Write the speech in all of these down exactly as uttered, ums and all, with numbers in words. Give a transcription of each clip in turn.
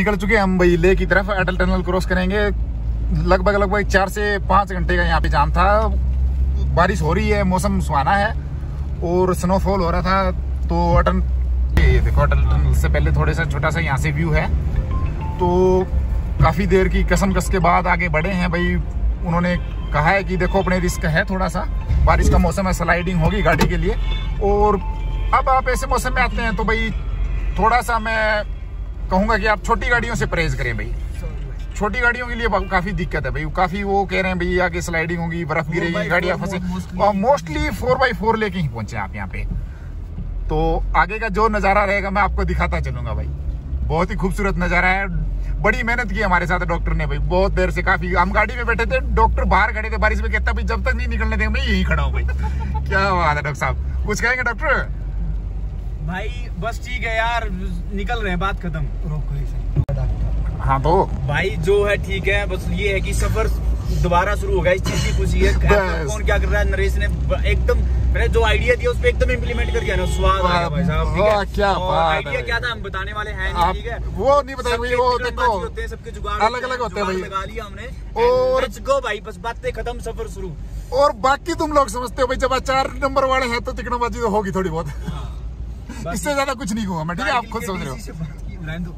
निकल चुके हैं हम भाई लेह की तरफ। अटल टनल क्रॉस करेंगे। लगभग लगभग चार से पाँच घंटे का यहाँ पे जाम था। बारिश हो रही है, मौसम सुहाना है और स्नोफॉल हो रहा था। तो अटल देखो, अटल टनल से पहले थोड़े सा छोटा सा यहाँ से व्यू है। तो काफ़ी देर की कसम कस के बाद आगे बढ़े हैं भाई। उन्होंने कहा है कि देखो अपने रिस्क है थोड़ा सा, बारिश का मौसम है, स्लाइडिंग होगी गाड़ी के लिए। और अब आप ऐसे मौसम में आते हैं तो भाई थोड़ा सा मैं कहूँगा कि आप छोटी गाड़ियों से परहेज करें भाई। छोटी गाड़ियों के लिए काफ़ी दिक्कत है भाई। काफ़ी वो कह रहे हैं भाई आगे स्लाइडिंग होगी, बर्फ गिरेगी, गाड़ियाँ फंसे। और मोस्टली फोर बाई फोर लेके ही पहुंचे आप यहाँ पे। तो आगे का जो नज़ारा रहेगा मैं आपको दिखाता चलूंगा भाई। बहुत ही खूबसूरत नज़ारा है। बड़ी मेहनत की हमारे साथ डॉक्टर ने भाई, बहुत देर से। काफी हम गाड़ी में बैठे थे, डॉक्टर बाहर खड़े थे बारिश में, कहता भाई जब तक नहीं निकलने देंगे मैं यही खड़ा हूँ भाई। क्या बात है डॉक्टर साहब, कुछ कहेंगे डॉक्टर? भाई बस ठीक है यार, निकल रहे हैं, बात खत्म। हाँ तो भाई जो है ठीक है, बस ये है कि सफर दोबारा शुरू हो गया, इस चीज की खुशी है। कौन क्या कर रहा है, नरेश ने एकदम मैंने जो आइडिया दिया उस पे एकदम इम्प्लीमेंट करके आना। स्वाद आ गया भाई साहब, ठीक है? क्या आइडिया क्या था हम बताने वाले हैं नहीं, ठीक है? वो नहीं बताएंगे, वो देखो होते हैं, सबके जुगाड़ अलग अलग होते हैं भाई। लगा लिया हमने और लेट्स गो भाई, बस बातें खत्म, सफर शुरू। और बाकी तुम लोग समझते हो भाई जब चार नंबर वाले हैं तो तिकड़ोबाजी तो होगी थोड़ी बहुत। इससे ज्यादा कुछ नहीं कहूँगा मैं, ठीक है? आप खुद समझ रहे हो।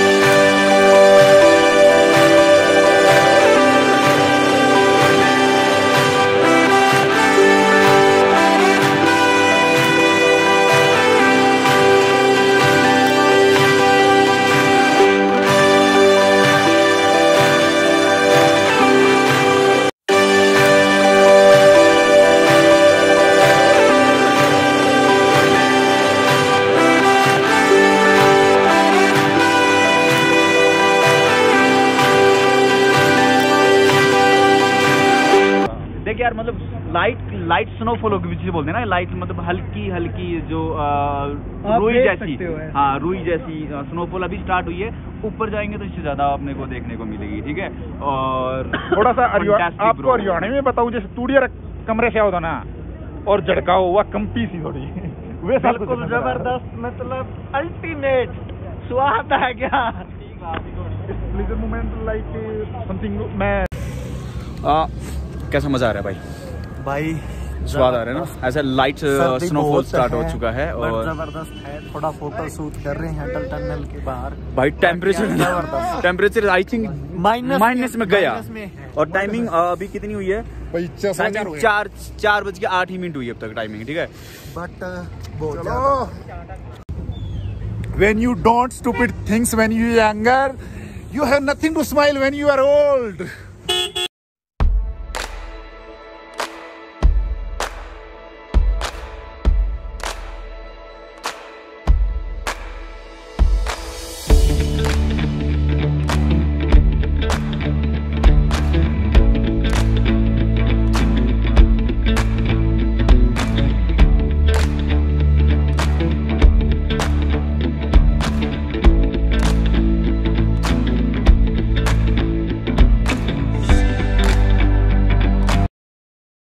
यार मतलब लाइट लाइट स्नोफॉल होगी, जिसे बोलते हैं ना लाइट, मतलब हल्की हल्की जो रुई जैसी, हाँ रुई जैसी स्नोफॉल अभी स्टार्ट हुई है। ऊपर जाएंगे तो इससे ज्यादा अपने को देखने को मिलेगी, ठीक है? और थोड़ा सा आपको हरियाणा में बताऊं, जैसे तूड़िया कमरे से आओ ना और झड़काओ हुआ कंपी सी थोड़ी वैसा कुछ जबरदस्त, मतलब अल्टीमेट स्वाद आ गया। मोमेंट लाइक समथिंग मैं कैसा मजा आ रहा है भाई? भाई स्वाद आ रहा है ना, ऐसा लाइट स्नोफॉल स्टार्ट हो चुका है और जबरदस्त है। थोड़ा फोटो शूट कर रहे हैं अटल टनल के बाहर भाई। Temperature temperature I think minus minus में गया और टाइमिंग अभी कितनी हुई है भाई? चार चार बज के आठ ही मिनट हुई है अब तक टाइमिंग, ठीक है? बट बहुत ज्यादा। When you don't stupid things when you are younger, you have nothing to smile when you are old.